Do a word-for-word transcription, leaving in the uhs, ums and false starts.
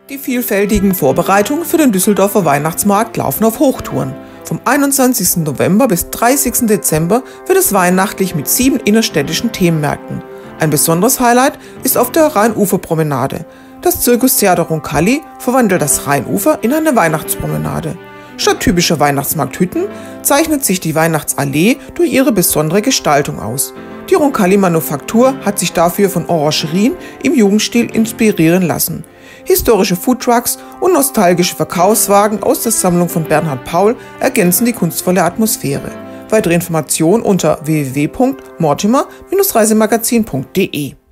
Die vielfältigen Vorbereitungen für den Düsseldorfer Weihnachtsmarkt laufen auf Hochtouren. Vom einundzwanzigsten November bis dreißigsten Dezember wird es weihnachtlich mit sieben innerstädtischen Themenmärkten. Ein besonderes Highlight ist auf der Rheinuferpromenade. Das Circus-Theater Roncalli verwandelt das Rheinufer in eine Weihnachtspromenade. Statt typischer Weihnachtsmarkthütten zeichnet sich die Weihnachtsallee durch ihre besondere Gestaltung aus. Die Roncalli-Manufaktur hat sich dafür von Orangerien im Jugendstil inspirieren lassen. Historische Foodtrucks und nostalgische Verkaufswagen aus der Sammlung von Bernhard Paul ergänzen die kunstvolle Atmosphäre. Weitere Informationen unter w w w punkt mortimer Bindestrich reisemagazin punkt de.